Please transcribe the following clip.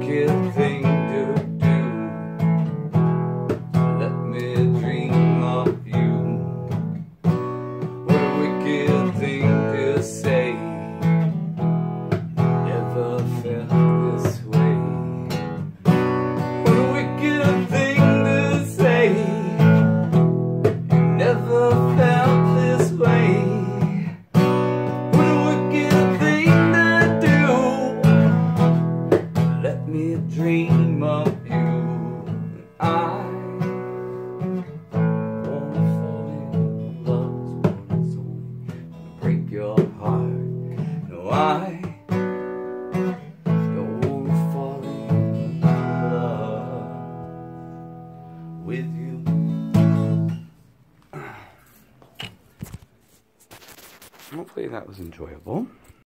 wicked thing to do. Let me dream of you. What a wicked thing to say. Never felt this way. What a wicked thing to say. Never felt this way. What a wicked thing to do. Let me dream of you. I wanna fall in love, it's only gonna break your heart. No, I don't wanna fall in love with you. Hopefully that was enjoyable.